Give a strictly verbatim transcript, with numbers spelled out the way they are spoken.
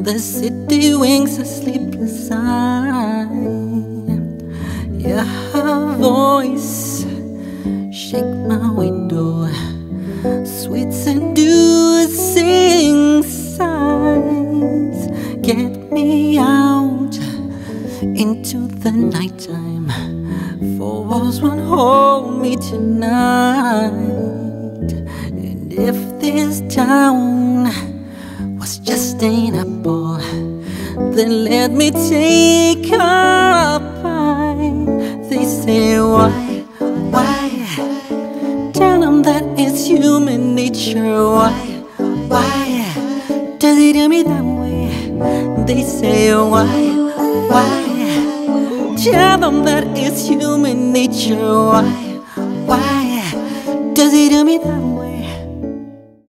The city winks a sleepless eye. Yeah, her voice shake my window. Sweet seducing sighs get me out into the nighttime. Four walls won't hold me tonight. And if this town was just an apple, then let me take a bite. They say why, why? Tell them that it's human nature. Why, why does it do me that way? They say why, why? Tell them that it's human nature. Why, why does it do me that way?